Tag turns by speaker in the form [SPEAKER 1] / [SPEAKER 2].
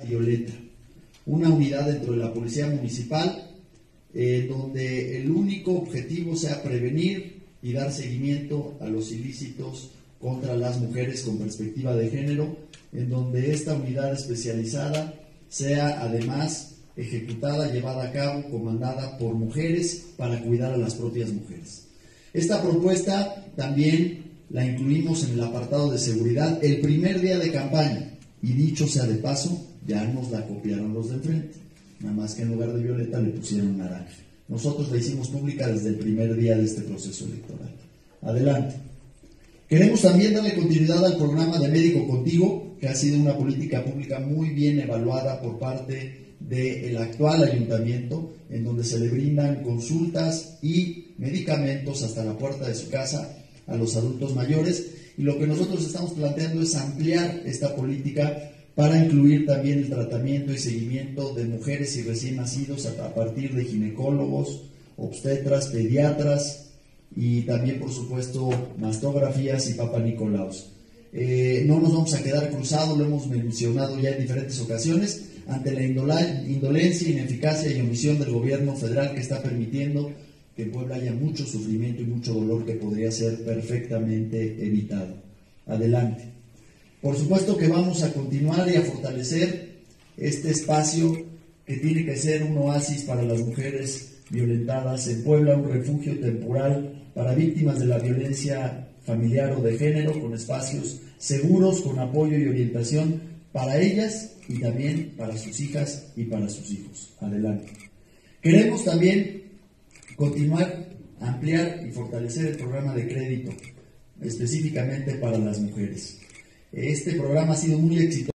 [SPEAKER 1] Violeta, una unidad dentro de la Policía Municipal, donde el único objetivo sea prevenir y dar seguimiento a los ilícitos contra las mujeres con perspectiva de género, en donde esta unidad especializada sea además ejecutada, llevada a cabo, comandada por mujeres para cuidar a las propias mujeres. Esta propuesta también la incluimos en el apartado de seguridad el primer día de campaña, y dicho sea de paso, ya nos la copiaron los de enfrente, nada más que en lugar de violeta le pusieron naranja. Nosotros la hicimos pública desde el primer día de este proceso electoral. Adelante. Queremos también darle continuidad al programa de Médico Contigo, que ha sido una política pública muy bien evaluada por parte del actual ayuntamiento, en donde se le brindan consultas y medicamentos hasta la puerta de su casa a los adultos mayores, y lo que nosotros estamos planteando es ampliar esta política para incluir también el tratamiento y seguimiento de mujeres y recién nacidos a partir de ginecólogos, obstetras, pediatras y también, por supuesto, mastografías y papanicolauos. No nos vamos a quedar cruzados, lo hemos mencionado ya en diferentes ocasiones, ante la indolencia, ineficacia y omisión del gobierno federal, que está permitiendo que en Puebla haya mucho sufrimiento y mucho dolor que podría ser perfectamente evitado. Adelante. Por supuesto que vamos a continuar y a fortalecer este espacio que tiene que ser un oasis para las mujeres violentadas en Puebla, un refugio temporal para víctimas de la violencia familiar o de género, con espacios seguros, con apoyo y orientación para ellas y también para sus hijas y para sus hijos. Adelante. Queremos también continuar, ampliar y fortalecer el programa de crédito, específicamente para las mujeres. Este programa ha sido muy exitoso.